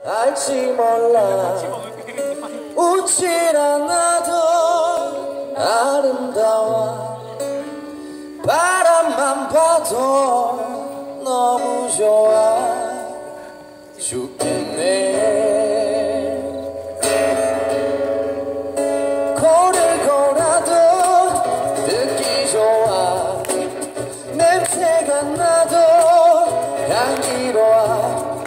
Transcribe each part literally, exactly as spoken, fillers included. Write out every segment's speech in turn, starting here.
알지 몰라. 웃질 않아도 아름다워. 바람만 봐도 너무 좋아 죽겠네. 코를 골아도 듣기 좋아. 냄새가 나도 향기로워.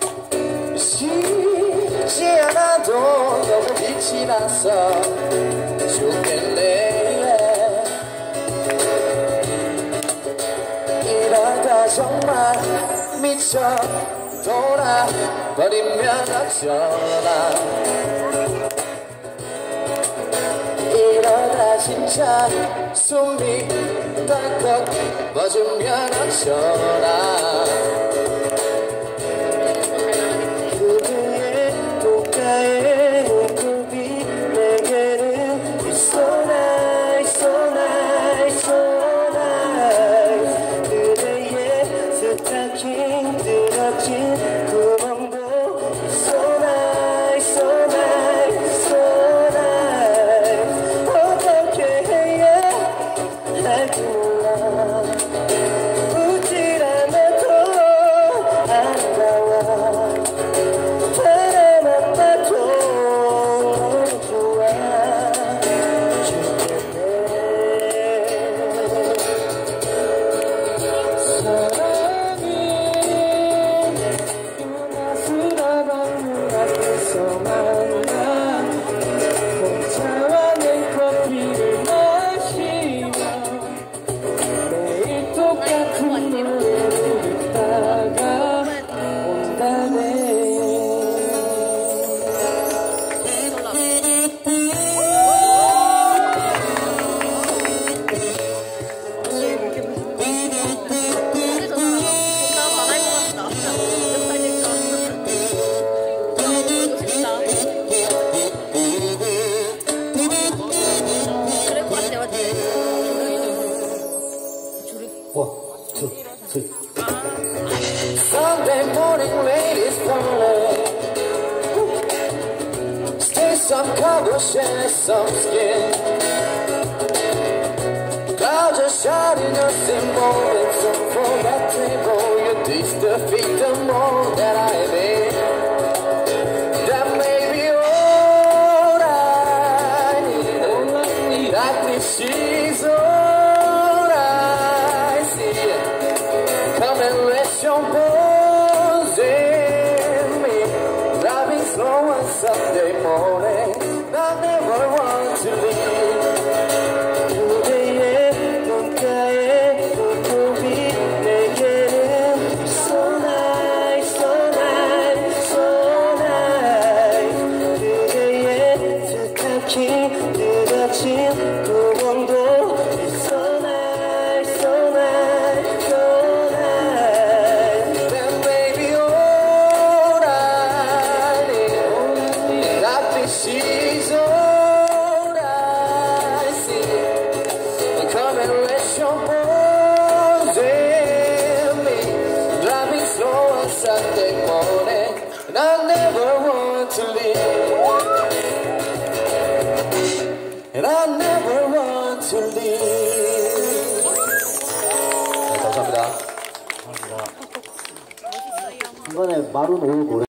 쉬지 않아도 너무 빛이 나서 죽겠네. 이러다 정말 미쳐 돌아버리면 어쩌나. 이러다 진짜 숨이 덜컥 멎으면 어쩌나. 그대의 고가의 굽이 내게는 It's so nice, so nice, so nice. 그대의 스타킹 들어진 구멍도 It's so nice, so nice, so nice. 어떻게 해야 할지 몰라. 웃질 않아도 아름다워. 바람만 봐도 너무 좋아 죽겠네. 사랑이 유나스라던 눈앞에서 만나 혼자와 내 커피를 마시며 매일 똑같은 노래를 듣다가 온다네. One, two, three. Sunday morning rain is falling. Stay some cover, share some skin. Clouds are shining us in moments. So for that table, you taste defeat the more that I made. That may be all I need. All I need. That this is all. Come and rest your bones in me. Driving slow on Sunday morning. I never want to leave. 그대의 눈가에 눈곱이 내게는 So nice, so nice, so nice. 그대의 스타킹 뜯어진 구멍도 So nice, so nice, so nice. Then baby all I need. That this is all I see. Come and rest your bones in me. Driving slow on Sunday morning, and I never want to leave. And I never want to leave. 네, 감사합니다. 중간에 마룬 올 노래